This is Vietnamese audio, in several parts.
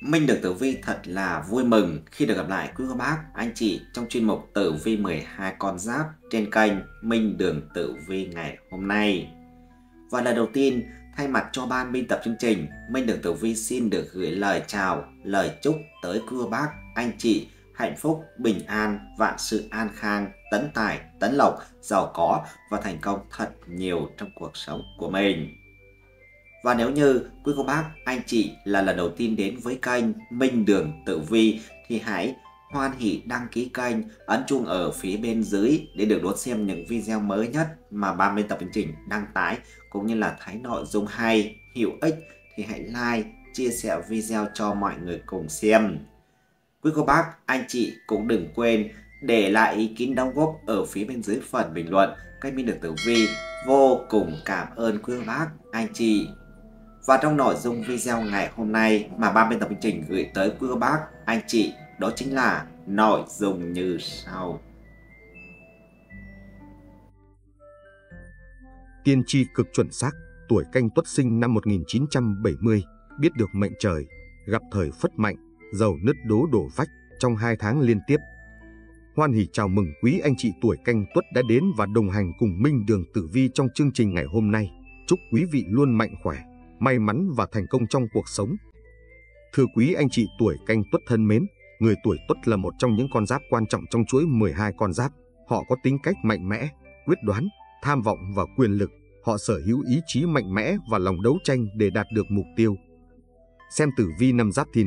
Minh được Tử Vi thật là vui mừng khi được gặp lại quý cô bác, anh chị trong chuyên mục Tử Vi 12 con giáp trên kênh Minh Đường Tử Vi ngày hôm nay. Và lần đầu tiên, thay mặt cho ban biên tập chương trình, Minh Đường Tử Vi xin được gửi lời chào, lời chúc tới quý cô bác, anh chị hạnh phúc, bình an, vạn sự an khang, tấn tài, tấn lộc, giàu có và thành công thật nhiều trong cuộc sống của mình. Và nếu như quý cô bác, anh chị là lần đầu tiên đến với kênh Minh Đường Tử Vi thì hãy hoan hỉ đăng ký kênh, ấn chuông ở phía bên dưới để được đón xem những video mới nhất mà ban biên tập chương trình đăng tải, cũng như là thấy nội dung hay, hữu ích thì hãy like, chia sẻ video cho mọi người cùng xem. Quý cô bác, anh chị cũng đừng quên để lại ý kiến đóng góp ở phía bên dưới phần bình luận. Kênh Minh Đường Tử Vi vô cùng cảm ơn quý cô bác, anh chị. Và trong nội dung video ngày hôm nay mà ban biên tập chương trình gửi tới quý cô bác, anh chị, đó chính là nội dung như sau. Tiên tri cực chuẩn xác, tuổi Canh Tuất sinh năm 1970, biết được mệnh trời, gặp thời phất mạnh, giàu nứt đố đổ vách trong 2 tháng liên tiếp. Hoan hỉ chào mừng quý anh chị tuổi Canh Tuất đã đến và đồng hành cùng Minh Đường Tử Vi trong chương trình ngày hôm nay. Chúc quý vị luôn mạnh khỏe, may mắn và thành công trong cuộc sống. Thưa quý anh chị tuổi Canh Tuất thân mến, người tuổi Tuất là một trong những con giáp quan trọng trong chuỗi 12 con giáp. Họ có tính cách mạnh mẽ, quyết đoán, tham vọng và quyền lực. Họ sở hữu ý chí mạnh mẽ và lòng đấu tranh để đạt được mục tiêu. Xem tử vi năm Giáp Thìn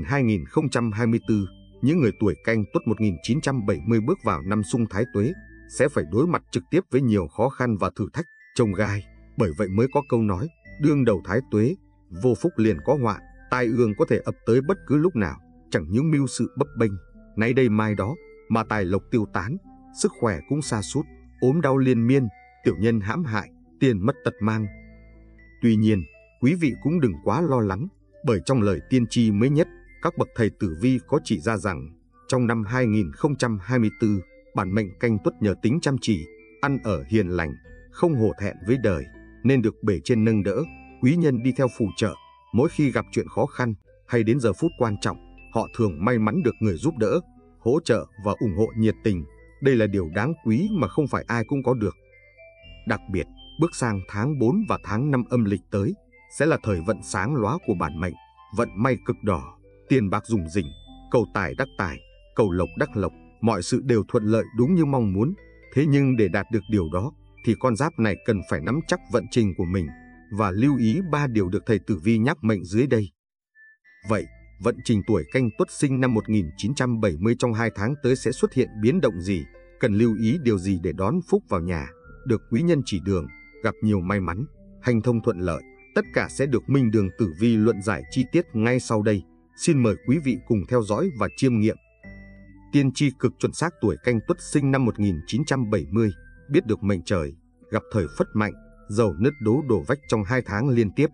2024, những người tuổi Canh Tuất 1970 bước vào năm Xung Thái Tuế sẽ phải đối mặt trực tiếp với nhiều khó khăn và thử thách, chông gai. Bởi vậy mới có câu nói, đương đầu Thái Tuế, vô phúc liền có họa, tai ương có thể ập tới bất cứ lúc nào, chẳng những mưu sự bấp bênh, nay đây mai đó, mà tài lộc tiêu tán, sức khỏe cũng sa sút, ốm đau liên miên, tiểu nhân hãm hại, tiền mất tật mang. Tuy nhiên, quý vị cũng đừng quá lo lắng, bởi trong lời tiên tri mới nhất, các bậc thầy tử vi có chỉ ra rằng, trong năm 2024, bản mệnh Canh Tuất nhờ tính chăm chỉ, ăn ở hiền lành, không hổ thẹn với đời, nên được bề trên nâng đỡ, quý nhân đi theo phù trợ. Mỗi khi gặp chuyện khó khăn hay đến giờ phút quan trọng, họ thường may mắn được người giúp đỡ, hỗ trợ và ủng hộ nhiệt tình. Đây là điều đáng quý mà không phải ai cũng có được. Đặc biệt, bước sang tháng 4 và tháng 5 âm lịch tới, sẽ là thời vận sáng lóa của bản mệnh, vận may cực đỏ, tiền bạc rủng rỉnh, cầu tài đắc tài, cầu lộc đắc lộc, mọi sự đều thuận lợi đúng như mong muốn. Thế nhưng để đạt được điều đó, thì con giáp này cần phải nắm chắc vận trình của mình và lưu ý 3 điều được thầy tử vi nhắc mệnh dưới đây. Vậy, vận trình tuổi Canh Tuất sinh năm 1970 trong 2 tháng tới sẽ xuất hiện biến động gì? Cần lưu ý điều gì để đón phúc vào nhà, được quý nhân chỉ đường, gặp nhiều may mắn, hành thông thuận lợi? Tất cả sẽ được Minh Đường Tử Vi luận giải chi tiết ngay sau đây. Xin mời quý vị cùng theo dõi và chiêm nghiệm. Tiên tri cực chuẩn xác tuổi Canh Tuất sinh năm 1970, biết được mệnh trời, gặp thời phất mạnh, giàu nứt đố đổ vách trong 2 tháng liên tiếp.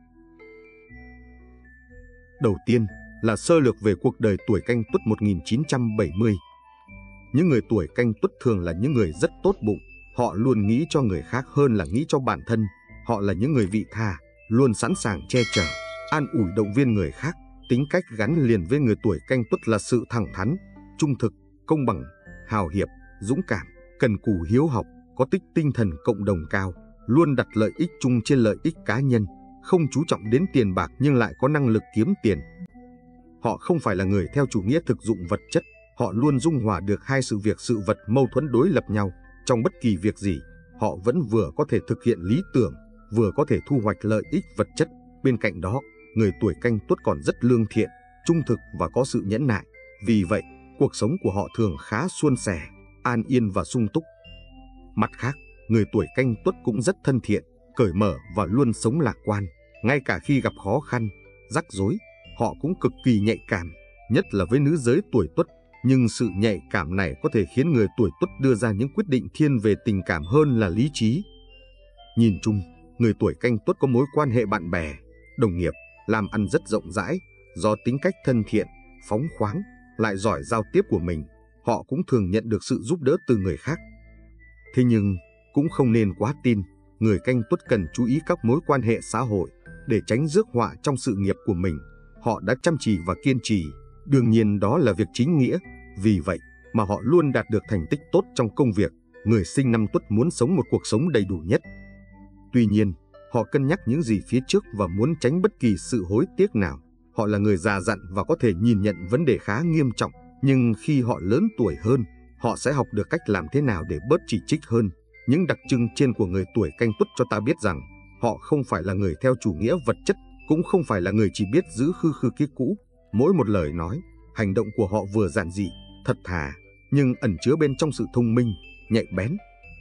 Đầu tiên là sơ lược về cuộc đời tuổi Canh Tuất 1970. Những người tuổi Canh Tuất thường là những người rất tốt bụng, họ luôn nghĩ cho người khác hơn là nghĩ cho bản thân. Họ là những người vị tha, luôn sẵn sàng che chở, an ủi động viên người khác. Tính cách gắn liền với người tuổi Canh Tuất là sự thẳng thắn, trung thực, công bằng, hào hiệp, dũng cảm, cần cù hiếu học, có tích tinh thần cộng đồng cao, luôn đặt lợi ích chung trên lợi ích cá nhân, không chú trọng đến tiền bạc nhưng lại có năng lực kiếm tiền. Họ không phải là người theo chủ nghĩa thực dụng vật chất, họ luôn dung hòa được hai sự việc sự vật mâu thuẫn đối lập nhau. Trong bất kỳ việc gì, họ vẫn vừa có thể thực hiện lý tưởng, vừa có thể thu hoạch lợi ích vật chất. Bên cạnh đó, người tuổi Canh Tuất còn rất lương thiện, trung thực và có sự nhẫn nại. Vì vậy, cuộc sống của họ thường khá suôn sẻ, an yên và sung túc. Mặt khác, người tuổi Canh Tuất cũng rất thân thiện, cởi mở và luôn sống lạc quan. Ngay cả khi gặp khó khăn, rắc rối, họ cũng cực kỳ nhạy cảm, nhất là với nữ giới tuổi Tuất. Nhưng sự nhạy cảm này có thể khiến người tuổi Tuất đưa ra những quyết định thiên về tình cảm hơn là lý trí. Nhìn chung, người tuổi Canh Tuất có mối quan hệ bạn bè, đồng nghiệp, làm ăn rất rộng rãi. Do tính cách thân thiện, phóng khoáng, lại giỏi giao tiếp của mình, họ cũng thường nhận được sự giúp đỡ từ người khác. Thế nhưng, cũng không nên quá tin. Người Canh Tuất cần chú ý các mối quan hệ xã hội để tránh rước họa trong sự nghiệp của mình. Họ đã chăm chỉ và kiên trì, Đương nhiên đó là việc chính nghĩa, vì vậy mà họ luôn đạt được thành tích tốt trong công việc. Người sinh năm Tuất muốn sống một cuộc sống đầy đủ nhất. Tuy nhiên, họ cân nhắc những gì phía trước và muốn tránh bất kỳ sự hối tiếc nào. Họ là người già dặn và có thể nhìn nhận vấn đề khá nghiêm trọng, nhưng khi họ lớn tuổi hơn, họ sẽ học được cách làm thế nào để bớt chỉ trích hơn. Những đặc trưng trên của người tuổi Canh Tuất cho ta biết rằng họ không phải là người theo chủ nghĩa vật chất, cũng không phải là người chỉ biết giữ khư cái cũ. Mỗi một lời nói, hành động của họ vừa giản dị, thật thà, nhưng ẩn chứa bên trong sự thông minh, nhạy bén.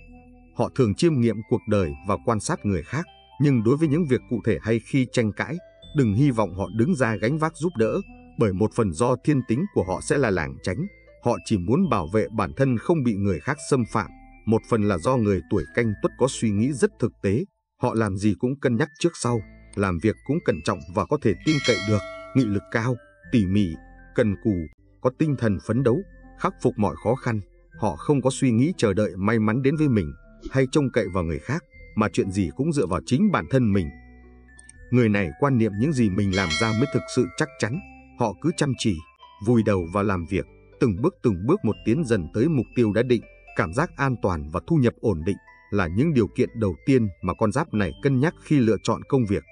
Họ thường chiêm nghiệm cuộc đời và quan sát người khác, nhưng đối với những việc cụ thể hay khi tranh cãi, đừng hy vọng họ đứng ra gánh vác giúp đỡ, bởi một phần do thiên tính của họ sẽ là lảng tránh. Họ chỉ muốn bảo vệ bản thân không bị người khác xâm phạm. Một phần là do người tuổi Canh Tuất có suy nghĩ rất thực tế. Họ làm gì cũng cân nhắc trước sau, làm việc cũng cẩn trọng và có thể tin cậy được, nghị lực cao, tỉ mỉ, cần cù, có tinh thần phấn đấu, khắc phục mọi khó khăn. Họ không có suy nghĩ chờ đợi may mắn đến với mình hay trông cậy vào người khác, mà chuyện gì cũng dựa vào chính bản thân mình. Người này quan niệm những gì mình làm ra mới thực sự chắc chắn. Họ cứ chăm chỉ, vùi đầu vào làm việc, từng bước một tiến dần tới mục tiêu đã định. Cảm giác an toàn và thu nhập ổn định là những điều kiện đầu tiên mà con giáp này cân nhắc khi lựa chọn công việc.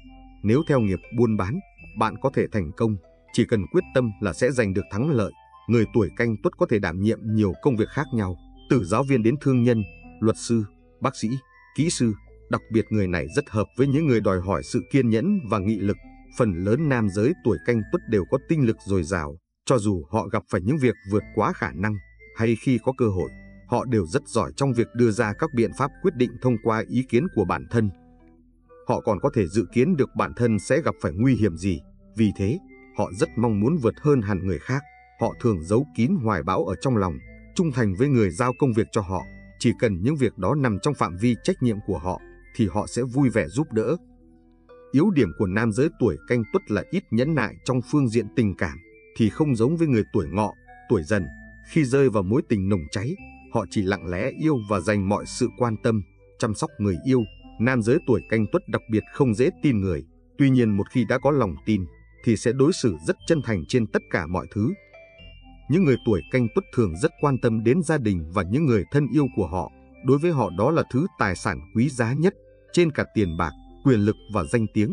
Nếu theo nghiệp buôn bán, bạn có thể thành công, chỉ cần quyết tâm là sẽ giành được thắng lợi. Người tuổi Canh Tuất có thể đảm nhiệm nhiều công việc khác nhau, từ giáo viên đến thương nhân, luật sư, bác sĩ, kỹ sư. Đặc biệt người này rất hợp với những người đòi hỏi sự kiên nhẫn và nghị lực. Phần lớn nam giới tuổi Canh Tuất đều có tinh lực dồi dào, cho dù họ gặp phải những việc vượt quá khả năng hay khi có cơ hội, họ đều rất giỏi trong việc đưa ra các biện pháp quyết định thông qua ý kiến của bản thân. Họ còn có thể dự kiến được bản thân sẽ gặp phải nguy hiểm gì, vì thế họ rất mong muốn vượt hơn hẳn người khác. Họ thường giấu kín hoài bão ở trong lòng, trung thành với người giao công việc cho họ. Chỉ cần những việc đó nằm trong phạm vi trách nhiệm của họ thì họ sẽ vui vẻ giúp đỡ. Yếu điểm của nam giới tuổi Canh Tuất là ít nhẫn nại trong phương diện tình cảm, thì không giống với người tuổi Ngọ, tuổi Dần. Khi rơi vào mối tình nồng cháy, họ chỉ lặng lẽ yêu và dành mọi sự quan tâm, chăm sóc người yêu. Nam giới tuổi Canh Tuất đặc biệt không dễ tin người. Tuy nhiên một khi đã có lòng tin thì sẽ đối xử rất chân thành trên tất cả mọi thứ. Những người tuổi Canh Tuất thường rất quan tâm đến gia đình và những người thân yêu của họ. Đối với họ đó là thứ tài sản quý giá nhất, trên cả tiền bạc, quyền lực và danh tiếng.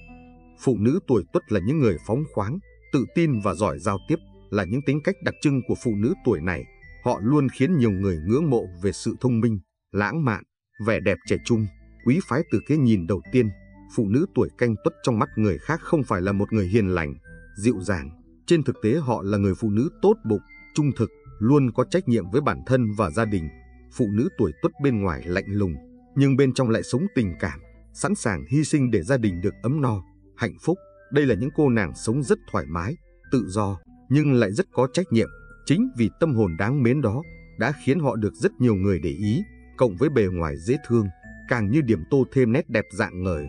Phụ nữ tuổi Tuất là những người phóng khoáng, tự tin và giỏi giao tiếp, là những tính cách đặc trưng của phụ nữ tuổi này. Họ luôn khiến nhiều người ngưỡng mộ về sự thông minh, lãng mạn, vẻ đẹp trẻ trung, quý phái từ cái nhìn đầu tiên. Phụ nữ tuổi Canh Tuất trong mắt người khác không phải là một người hiền lành, dịu dàng. Trên thực tế họ là người phụ nữ tốt bụng, trung thực, luôn có trách nhiệm với bản thân và gia đình. Phụ nữ tuổi Tuất bên ngoài lạnh lùng, nhưng bên trong lại sống tình cảm, sẵn sàng hy sinh để gia đình được ấm no, hạnh phúc. Đây là những cô nàng sống rất thoải mái, tự do, nhưng lại rất có trách nhiệm. Chính vì tâm hồn đáng mến đó đã khiến họ được rất nhiều người để ý, cộng với bề ngoài dễ thương, càng như điểm tô thêm nét đẹp rạng ngời.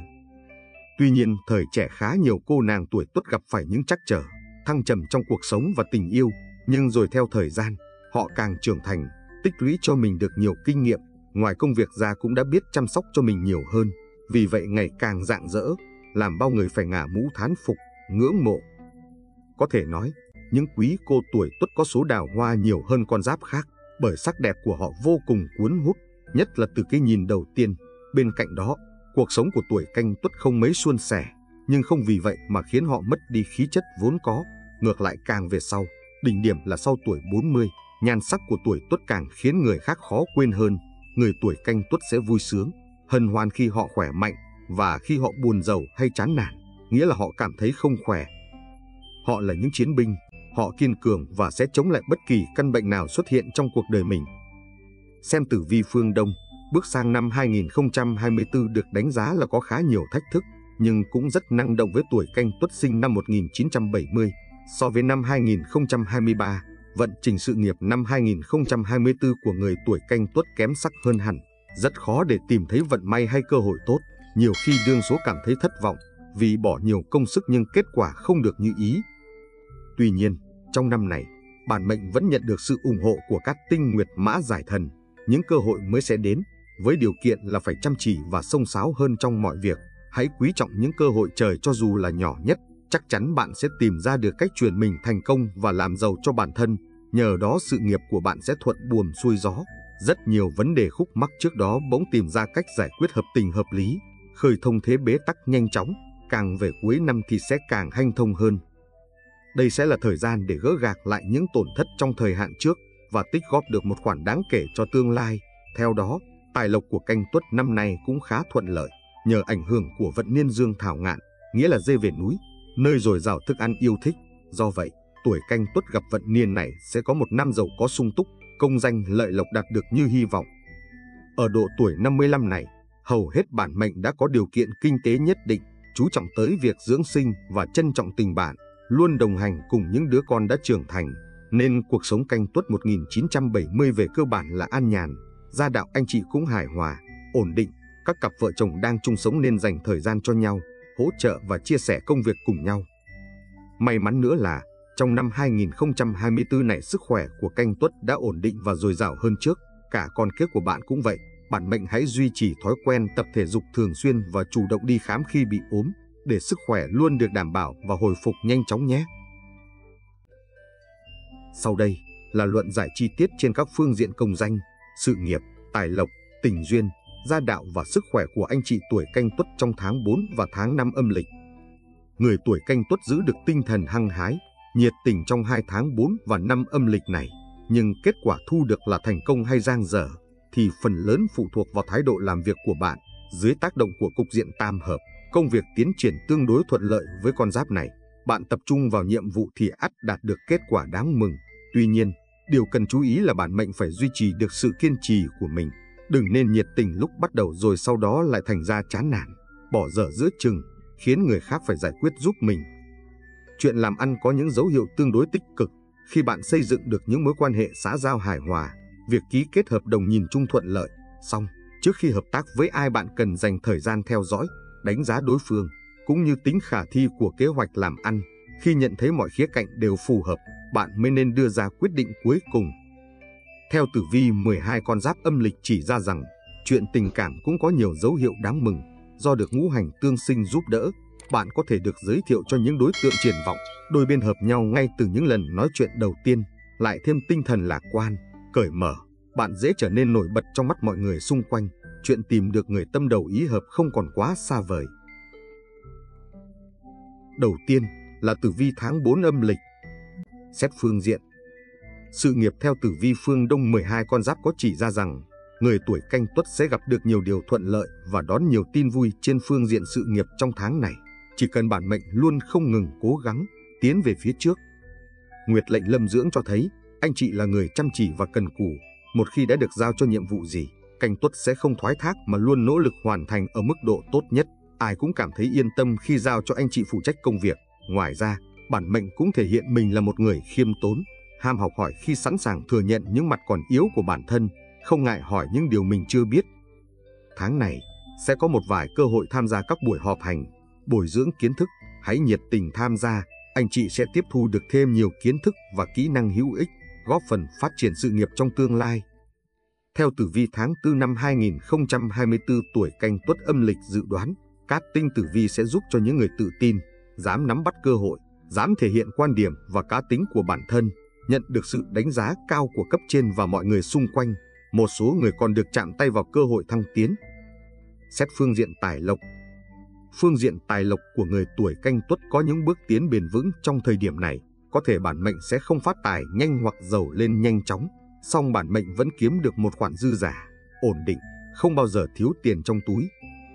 Tuy nhiên, thời trẻ khá nhiều cô nàng tuổi Tuất gặp phải những trắc trở, thăng trầm trong cuộc sống và tình yêu, nhưng rồi theo thời gian, họ càng trưởng thành, tích lũy cho mình được nhiều kinh nghiệm, ngoài công việc ra cũng đã biết chăm sóc cho mình nhiều hơn, vì vậy ngày càng rạng rỡ, làm bao người phải ngả mũ thán phục, ngưỡng mộ. Có thể nói, những quý cô tuổi Tuất có số đào hoa nhiều hơn con giáp khác, bởi sắc đẹp của họ vô cùng cuốn hút, nhất là từ cái nhìn đầu tiên. Bên cạnh đó, cuộc sống của tuổi Canh Tuất không mấy suôn sẻ, nhưng không vì vậy mà khiến họ mất đi khí chất vốn có. Ngược lại càng về sau, đỉnh điểm là sau tuổi 40, nhan sắc của tuổi Tuất càng khiến người khác khó quên hơn. Người tuổi Canh Tuất sẽ vui sướng, hân hoan khi họ khỏe mạnh, và khi họ buồn rầu hay chán nản, nghĩa là họ cảm thấy không khỏe. Họ là những chiến binh, họ kiên cường và sẽ chống lại bất kỳ căn bệnh nào xuất hiện trong cuộc đời mình. Xem tử vi phương Đông, bước sang năm 2024 được đánh giá là có khá nhiều thách thức, nhưng cũng rất năng động với tuổi Canh Tuất sinh năm 1970. So với năm 2023, vận trình sự nghiệp năm 2024 của người tuổi Canh Tuất kém sắc hơn hẳn. Rất khó để tìm thấy vận may hay cơ hội tốt. Nhiều khi đương số cảm thấy thất vọng vì bỏ nhiều công sức nhưng kết quả không được như ý. Tuy nhiên, trong năm này, bản mệnh vẫn nhận được sự ủng hộ của các tinh nguyệt mã giải thần. Những cơ hội mới sẽ đến, với điều kiện là phải chăm chỉ và xông xáo hơn trong mọi việc. Hãy quý trọng những cơ hội trời cho dù là nhỏ nhất. chắc chắn bạn sẽ tìm ra được cách chuyển mình thành công và làm giàu cho bản thân. Nhờ đó sự nghiệp của bạn sẽ thuận buồm xuôi gió. Rất nhiều vấn đề khúc mắc trước đó bỗng tìm ra cách giải quyết hợp tình hợp lý, khơi thông thế bế tắc nhanh chóng. Càng về cuối năm thì sẽ càng hanh thông hơn. Đây sẽ là thời gian để gỡ gạc lại những tổn thất trong thời hạn trước và tích góp được một khoản đáng kể cho tương lai. Theo đó, tài lộc của Canh Tuất năm nay cũng khá thuận lợi, nhờ ảnh hưởng của vận niên dương thảo ngạn, nghĩa là dê về núi, nơi dồi dào thức ăn yêu thích. Do vậy, tuổi Canh Tuất gặp vận niên này sẽ có một năm giàu có sung túc, công danh lợi lộc đạt được như hy vọng. Ở độ tuổi 55 này, hầu hết bản mệnh đã có điều kiện kinh tế nhất định, chú trọng tới việc dưỡng sinh và trân trọng tình bạn, luôn đồng hành cùng những đứa con đã trưởng thành, nên cuộc sống Canh Tuất 1970 về cơ bản là an nhàn, gia đạo anh chị cũng hài hòa, ổn định. Các cặp vợ chồng đang chung sống nên dành thời gian cho nhau, hỗ trợ và chia sẻ công việc cùng nhau. May mắn nữa là trong năm 2024 này, sức khỏe của Canh Tuất đã ổn định và dồi dào hơn trước. Cả con cái của bạn cũng vậy. Bản mệnh hãy duy trì thói quen tập thể dục thường xuyên và chủ động đi khám khi bị ốm, để sức khỏe luôn được đảm bảo và hồi phục nhanh chóng nhé. Sau đây là luận giải chi tiết trên các phương diện công danh, sự nghiệp, tài lộc, tình duyên, gia đạo và sức khỏe của anh chị tuổi Canh Tuất trong tháng 4 và tháng 5 âm lịch. Người tuổi Canh Tuất giữ được tinh thần hăng hái, nhiệt tình trong 2 tháng 4 và 5 âm lịch này, nhưng kết quả thu được là thành công hay dang dở thì phần lớn phụ thuộc vào thái độ làm việc của bạn. Dưới tác động của cục diện tam hợp, công việc tiến triển tương đối thuận lợi với con giáp này. Bạn tập trung vào nhiệm vụ thì ắt đạt được kết quả đáng mừng. Tuy nhiên, điều cần chú ý là bản mệnh phải duy trì được sự kiên trì của mình. Đừng nên nhiệt tình lúc bắt đầu rồi sau đó lại thành ra chán nản, bỏ dở giữa chừng, khiến người khác phải giải quyết giúp mình. Chuyện làm ăn có những dấu hiệu tương đối tích cực khi bạn xây dựng được những mối quan hệ xã giao hài hòa, việc ký kết hợp đồng nhìn chung thuận lợi. Song, trước khi hợp tác với ai, bạn cần dành thời gian theo dõi, đánh giá đối phương, cũng như tính khả thi của kế hoạch làm ăn. Khi nhận thấy mọi khía cạnh đều phù hợp, bạn mới nên đưa ra quyết định cuối cùng. Theo tử vi 12 con giáp âm lịch chỉ ra rằng, chuyện tình cảm cũng có nhiều dấu hiệu đáng mừng. Do được ngũ hành tương sinh giúp đỡ, bạn có thể được giới thiệu cho những đối tượng triển vọng. Đôi bên hợp nhau ngay từ những lần nói chuyện đầu tiên, lại thêm tinh thần lạc quan, cởi mở. Bạn dễ trở nên nổi bật trong mắt mọi người xung quanh. Chuyện tìm được người tâm đầu ý hợp không còn quá xa vời. Đầu tiên là tử vi tháng 4 âm lịch. Xét phương diện sự nghiệp, theo tử vi phương Đông 12 con giáp có chỉ ra rằng, người tuổi Canh Tuất sẽ gặp được nhiều điều thuận lợi và đón nhiều tin vui trên phương diện sự nghiệp trong tháng này. Chỉ cần bản mệnh luôn không ngừng cố gắng, tiến về phía trước. Nguyệt lệnh lâm dưỡng cho thấy, anh chị là người chăm chỉ và cần cù. Một khi đã được giao cho nhiệm vụ gì, Canh Tuất sẽ không thoái thác mà luôn nỗ lực hoàn thành ở mức độ tốt nhất. Ai cũng cảm thấy yên tâm khi giao cho anh chị phụ trách công việc. Ngoài ra, bản mệnh cũng thể hiện mình là một người khiêm tốn, ham học hỏi khi sẵn sàng thừa nhận những mặt còn yếu của bản thân, không ngại hỏi những điều mình chưa biết. Tháng này sẽ có một vài cơ hội tham gia các buổi họp hành, bồi dưỡng kiến thức. Hãy nhiệt tình tham gia, anh chị sẽ tiếp thu được thêm nhiều kiến thức và kỹ năng hữu ích, góp phần phát triển sự nghiệp trong tương lai. Theo tử vi tháng 4 năm 2024, tuổi Canh Tuất âm lịch dự đoán, cát tinh tử vi sẽ giúp cho những người tự tin, dám nắm bắt cơ hội, dám thể hiện quan điểm và cá tính của bản thân, nhận được sự đánh giá cao của cấp trên và mọi người xung quanh. Một số người còn được chạm tay vào cơ hội thăng tiến. Xét phương diện tài lộc. Phương diện tài lộc của người tuổi Canh Tuất có những bước tiến bền vững trong thời điểm này. Có thể bản mệnh sẽ không phát tài nhanh hoặc giàu lên nhanh chóng, song bản mệnh vẫn kiếm được một khoản dư giả, ổn định, không bao giờ thiếu tiền trong túi.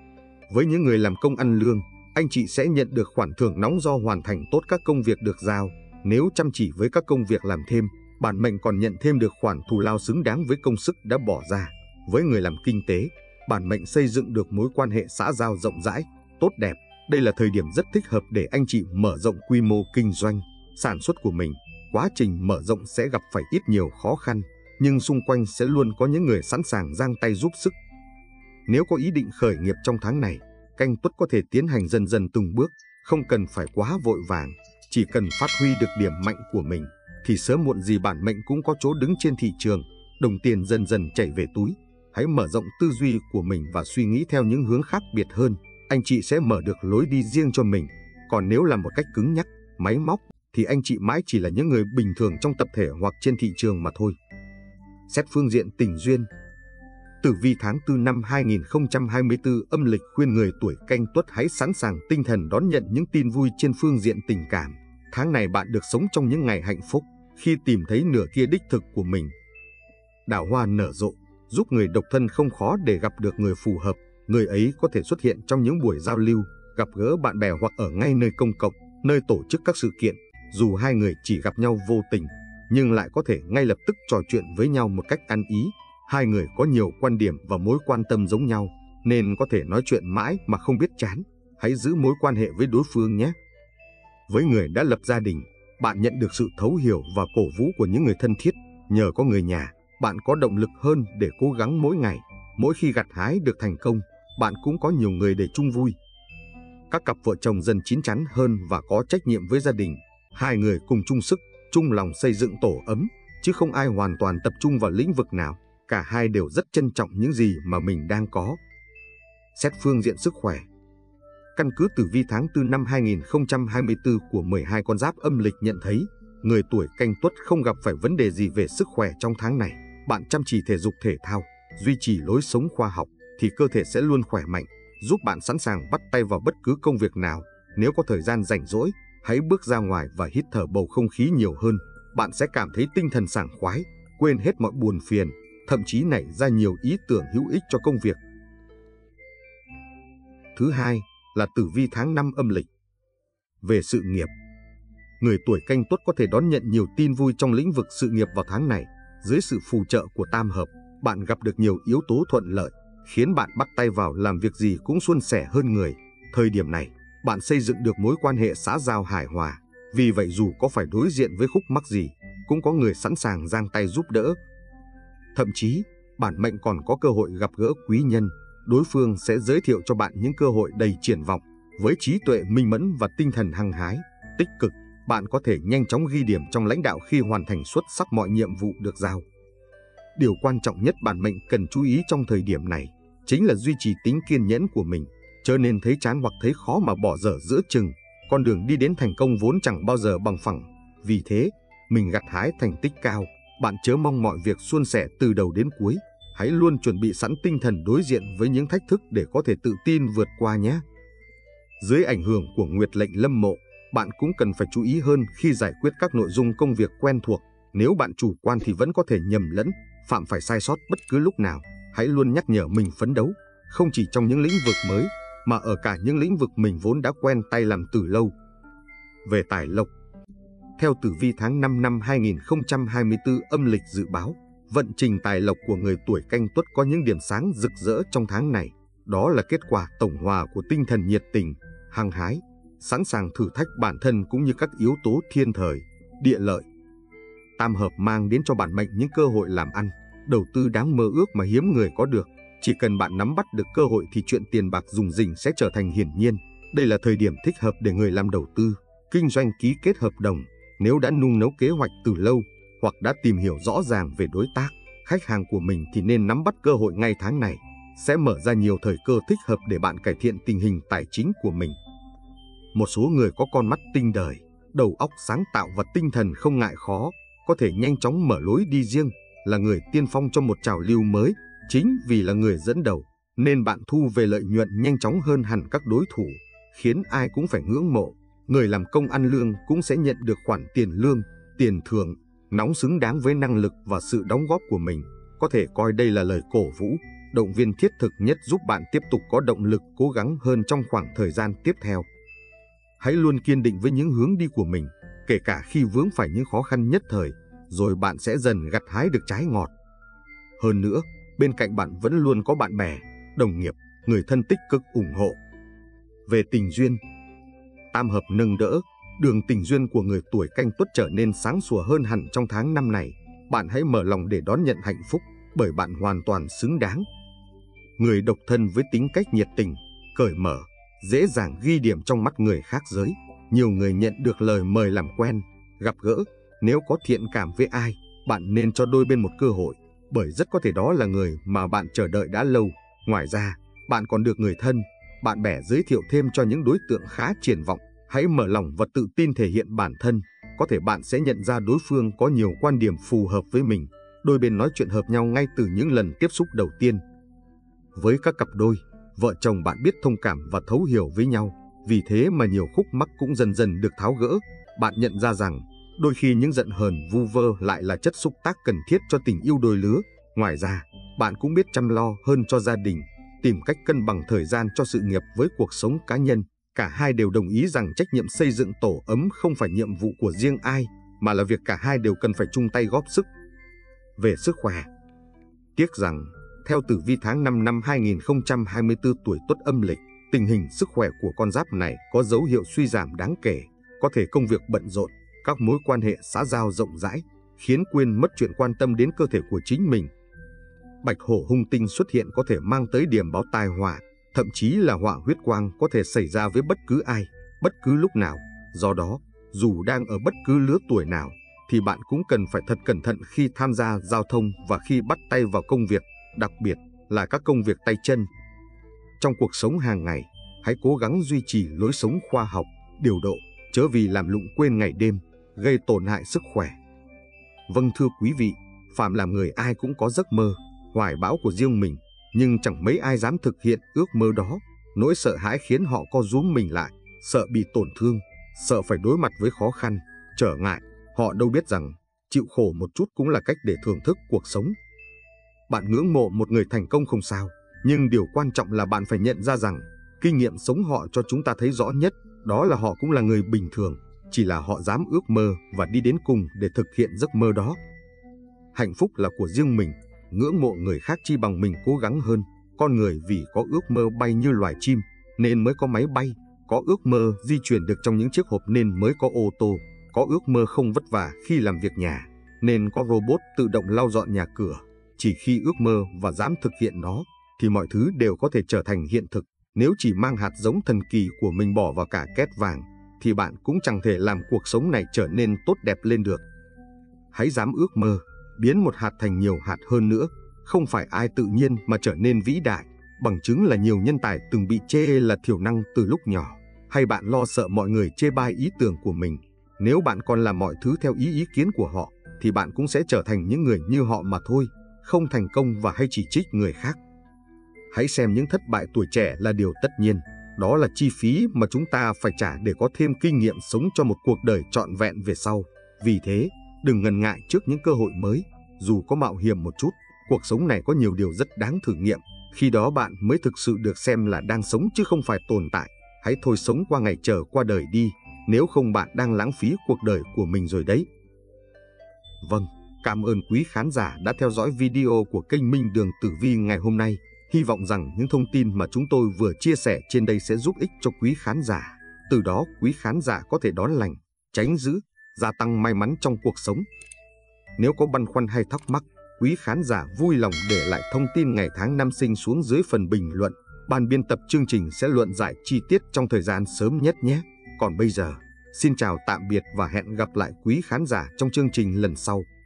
Với những người làm công ăn lương, anh chị sẽ nhận được khoản thưởng nóng do hoàn thành tốt các công việc được giao. Nếu chăm chỉ với các công việc làm thêm, bản mệnh còn nhận thêm được khoản thù lao xứng đáng với công sức đã bỏ ra. Với người làm kinh tế, bản mệnh xây dựng được mối quan hệ xã giao rộng rãi, tốt đẹp. Đây là thời điểm rất thích hợp để anh chị mở rộng quy mô kinh doanh, sản xuất của mình. Quá trình mở rộng sẽ gặp phải ít nhiều khó khăn, nhưng xung quanh sẽ luôn có những người sẵn sàng giang tay giúp sức. Nếu có ý định khởi nghiệp trong tháng này, Canh Tuất có thể tiến hành dần dần từng bước, không cần phải quá vội vàng. Chỉ cần phát huy được điểm mạnh của mình, thì sớm muộn gì bản mệnh cũng có chỗ đứng trên thị trường, đồng tiền dần dần chảy về túi. Hãy mở rộng tư duy của mình và suy nghĩ theo những hướng khác biệt hơn. Anh chị sẽ mở được lối đi riêng cho mình, Còn nếu là một cách cứng nhắc, máy móc, thì anh chị mãi chỉ là những người bình thường trong tập thể hoặc trên thị trường mà thôi. Xét phương diện tình duyên, tử vi tháng 4 năm 2024 âm lịch khuyên người tuổi Canh Tuất hãy sẵn sàng tinh thần đón nhận những tin vui trên phương diện tình cảm. Tháng này bạn được sống trong những ngày hạnh phúc khi tìm thấy nửa kia đích thực của mình. Đào hoa nở rộ, giúp người độc thân không khó để gặp được người phù hợp. Người ấy có thể xuất hiện trong những buổi giao lưu, gặp gỡ bạn bè hoặc ở ngay nơi công cộng, nơi tổ chức các sự kiện. Dù hai người chỉ gặp nhau vô tình, nhưng lại có thể ngay lập tức trò chuyện với nhau một cách ăn ý. Hai người có nhiều quan điểm và mối quan tâm giống nhau, nên có thể nói chuyện mãi mà không biết chán. Hãy giữ mối quan hệ với đối phương nhé. Với người đã lập gia đình, bạn nhận được sự thấu hiểu và cổ vũ của những người thân thiết. Nhờ có người nhà, bạn có động lực hơn để cố gắng mỗi ngày. Mỗi khi gặt hái được thành công, bạn cũng có nhiều người để chung vui. Các cặp vợ chồng dần chín chắn hơn và có trách nhiệm với gia đình. Hai người cùng chung sức, chung lòng xây dựng tổ ấm, chứ không ai hoàn toàn tập trung vào lĩnh vực nào. Cả hai đều rất trân trọng những gì mà mình đang có. Xét phương diện sức khỏe, căn cứ tử vi tháng 4 năm 2024 của 12 con giáp âm lịch nhận thấy, người tuổi Canh Tuất không gặp phải vấn đề gì về sức khỏe trong tháng này. Bạn chăm chỉ thể dục thể thao, duy trì lối sống khoa học, thì cơ thể sẽ luôn khỏe mạnh, giúp bạn sẵn sàng bắt tay vào bất cứ công việc nào. Nếu có thời gian rảnh rỗi, hãy bước ra ngoài và hít thở bầu không khí nhiều hơn. Bạn sẽ cảm thấy tinh thần sảng khoái, quên hết mọi buồn phiền, thậm chí nảy ra nhiều ý tưởng hữu ích cho công việc. Thứ hai là tử vi tháng 5 âm lịch. Về sự nghiệp, người tuổi Canh Tuất có thể đón nhận nhiều tin vui trong lĩnh vực sự nghiệp vào tháng này. Dưới sự phù trợ của tam hợp, bạn gặp được nhiều yếu tố thuận lợi, khiến bạn bắt tay vào làm việc gì cũng suôn sẻ hơn người. Thời điểm này, bạn xây dựng được mối quan hệ xã giao hài hòa. Vì vậy dù có phải đối diện với khúc mắc gì, cũng có người sẵn sàng giang tay giúp đỡ. Thậm chí, bản mệnh còn có cơ hội gặp gỡ quý nhân. Đối phương sẽ giới thiệu cho bạn những cơ hội đầy triển vọng. Với trí tuệ minh mẫn và tinh thần hăng hái, tích cực, bạn có thể nhanh chóng ghi điểm trong lãnh đạo khi hoàn thành xuất sắc mọi nhiệm vụ được giao. Điều quan trọng nhất bản mệnh cần chú ý trong thời điểm này chính là duy trì tính kiên nhẫn của mình, chớ nên thấy chán hoặc thấy khó mà bỏ dở giữa chừng. Con đường đi đến thành công vốn chẳng bao giờ bằng phẳng. Vì thế, mình gặt hái thành tích cao, bạn chớ mong mọi việc suôn sẻ từ đầu đến cuối. Hãy luôn chuẩn bị sẵn tinh thần đối diện với những thách thức để có thể tự tin vượt qua nhé. Dưới ảnh hưởng của nguyệt lệnh lâm mộ, bạn cũng cần phải chú ý hơn khi giải quyết các nội dung công việc quen thuộc. Nếu bạn chủ quan thì vẫn có thể nhầm lẫn, phạm phải sai sót bất cứ lúc nào. Hãy luôn nhắc nhở mình phấn đấu, không chỉ trong những lĩnh vực mới, mà ở cả những lĩnh vực mình vốn đã quen tay làm từ lâu. Về tài lộc, theo tử vi tháng 5 năm 2024 âm lịch dự báo, vận trình tài lộc của người tuổi Canh Tuất có những điểm sáng rực rỡ trong tháng này. Đó là kết quả tổng hòa của tinh thần nhiệt tình, hăng hái, sẵn sàng thử thách bản thân cũng như các yếu tố thiên thời, địa lợi. Tam hợp mang đến cho bản mệnh những cơ hội làm ăn, đầu tư đáng mơ ước mà hiếm người có được. Chỉ cần bạn nắm bắt được cơ hội thì chuyện tiền bạc rủng rỉnh sẽ trở thành hiển nhiên. Đây là thời điểm thích hợp để người làm đầu tư, kinh doanh ký kết hợp đồng. Nếu đã nung nấu kế hoạch từ lâu hoặc đã tìm hiểu rõ ràng về đối tác, khách hàng của mình thì nên nắm bắt cơ hội ngay tháng này. Sẽ mở ra nhiều thời cơ thích hợp để bạn cải thiện tình hình tài chính của mình. Một số người có con mắt tinh đời, đầu óc sáng tạo và tinh thần không ngại khó, có thể nhanh chóng mở lối đi riêng, là người tiên phong cho một trào lưu mới. Chính vì là người dẫn đầu, nên bạn thu về lợi nhuận nhanh chóng hơn hẳn các đối thủ, khiến ai cũng phải ngưỡng mộ. Người làm công ăn lương cũng sẽ nhận được khoản tiền lương, tiền thưởng, nóng xứng đáng với năng lực và sự đóng góp của mình. Có thể coi đây là lời cổ vũ, động viên thiết thực nhất giúp bạn tiếp tục có động lực cố gắng hơn trong khoảng thời gian tiếp theo. Hãy luôn kiên định với những hướng đi của mình, kể cả khi vướng phải những khó khăn nhất thời, rồi bạn sẽ dần gặt hái được trái ngọt. Hơn nữa, bên cạnh bạn vẫn luôn có bạn bè, đồng nghiệp, người thân tích cực ủng hộ. Về tình duyên, tam hợp nâng đỡ, đường tình duyên của người tuổi Canh Tuất trở nên sáng sủa hơn hẳn trong tháng năm này. Bạn hãy mở lòng để đón nhận hạnh phúc, bởi bạn hoàn toàn xứng đáng. Người độc thân với tính cách nhiệt tình, cởi mở, dễ dàng ghi điểm trong mắt người khác giới. Nhiều người nhận được lời mời làm quen, gặp gỡ. Nếu có thiện cảm với ai, bạn nên cho đôi bên một cơ hội, bởi rất có thể đó là người mà bạn chờ đợi đã lâu. Ngoài ra, bạn còn được người thân, bạn bè giới thiệu thêm cho những đối tượng khá triển vọng. Hãy mở lòng và tự tin thể hiện bản thân, có thể bạn sẽ nhận ra đối phương có nhiều quan điểm phù hợp với mình. Đôi bên nói chuyện hợp nhau ngay từ những lần tiếp xúc đầu tiên. Với các cặp đôi, vợ chồng bạn biết thông cảm và thấu hiểu với nhau, vì thế mà nhiều khúc mắc cũng dần dần được tháo gỡ. Bạn nhận ra rằng, đôi khi những giận hờn vu vơ lại là chất xúc tác cần thiết cho tình yêu đôi lứa. Ngoài ra, bạn cũng biết chăm lo hơn cho gia đình, tìm cách cân bằng thời gian cho sự nghiệp với cuộc sống cá nhân. Cả hai đều đồng ý rằng trách nhiệm xây dựng tổ ấm không phải nhiệm vụ của riêng ai, mà là việc cả hai đều cần phải chung tay góp sức. Về sức khỏe, tiếc rằng, theo tử vi tháng 5 năm 2024 tuổi Tuất âm lịch, tình hình sức khỏe của con giáp này có dấu hiệu suy giảm đáng kể, có thể công việc bận rộn, các mối quan hệ xã giao rộng rãi, khiến quên mất chuyện quan tâm đến cơ thể của chính mình. Bạch hổ hung tinh xuất hiện có thể mang tới điểm báo tai họa, thậm chí là họa huyết quang có thể xảy ra với bất cứ ai, bất cứ lúc nào. Do đó, dù đang ở bất cứ lứa tuổi nào, thì bạn cũng cần phải thật cẩn thận khi tham gia giao thông và khi bắt tay vào công việc, đặc biệt là các công việc tay chân. Trong cuộc sống hàng ngày, hãy cố gắng duy trì lối sống khoa học, điều độ, chớ vì làm lụng quên ngày đêm, gây tổn hại sức khỏe. Vâng thưa quý vị, phàm làm người ai cũng có giấc mơ, hoài bão của riêng mình, nhưng chẳng mấy ai dám thực hiện ước mơ đó. Nỗi sợ hãi khiến họ co rúm mình lại, sợ bị tổn thương, sợ phải đối mặt với khó khăn, trở ngại. Họ đâu biết rằng, chịu khổ một chút cũng là cách để thưởng thức cuộc sống. Bạn ngưỡng mộ một người thành công không sao, nhưng điều quan trọng là bạn phải nhận ra rằng, kinh nghiệm sống họ cho chúng ta thấy rõ nhất, đó là họ cũng là người bình thường, chỉ là họ dám ước mơ và đi đến cùng để thực hiện giấc mơ đó. Hạnh phúc là của riêng mình, ngưỡng mộ người khác chi bằng mình cố gắng hơn. Con người vì có ước mơ bay như loài chim, nên mới có máy bay, có ước mơ di chuyển được trong những chiếc hộp nên mới có ô tô, có ước mơ không vất vả khi làm việc nhà, nên có robot tự động lau dọn nhà cửa. Chỉ khi ước mơ và dám thực hiện nó, thì mọi thứ đều có thể trở thành hiện thực. Nếu chỉ mang hạt giống thần kỳ của mình bỏ vào cả két vàng, thì bạn cũng chẳng thể làm cuộc sống này trở nên tốt đẹp lên được. Hãy dám ước mơ, biến một hạt thành nhiều hạt hơn nữa. Không phải ai tự nhiên mà trở nên vĩ đại, bằng chứng là nhiều nhân tài từng bị chê là thiểu năng từ lúc nhỏ. Hay bạn lo sợ mọi người chê bai ý tưởng của mình? Nếu bạn còn làm mọi thứ theo ý kiến của họ, thì bạn cũng sẽ trở thành những người như họ mà thôi, không thành công và hay chỉ trích người khác. Hãy xem những thất bại tuổi trẻ là điều tất nhiên, đó là chi phí mà chúng ta phải trả để có thêm kinh nghiệm sống cho một cuộc đời trọn vẹn về sau. Vì thế, đừng ngần ngại trước những cơ hội mới, dù có mạo hiểm một chút. Cuộc sống này có nhiều điều rất đáng thử nghiệm, khi đó bạn mới thực sự được xem là đang sống chứ không phải tồn tại. Hãy thôi sống qua ngày chờ qua đời đi, nếu không bạn đang lãng phí cuộc đời của mình rồi đấy. Vâng, cảm ơn quý khán giả đã theo dõi video của kênh Minh Đường Tử Vi ngày hôm nay. Hy vọng rằng những thông tin mà chúng tôi vừa chia sẻ trên đây sẽ giúp ích cho quý khán giả. Từ đó quý khán giả có thể đón lành, tránh dữ, gia tăng may mắn trong cuộc sống. Nếu có băn khoăn hay thắc mắc, quý khán giả vui lòng để lại thông tin ngày tháng năm sinh xuống dưới phần bình luận. Ban biên tập chương trình sẽ luận giải chi tiết trong thời gian sớm nhất nhé. Còn bây giờ, xin chào tạm biệt và hẹn gặp lại quý khán giả trong chương trình lần sau.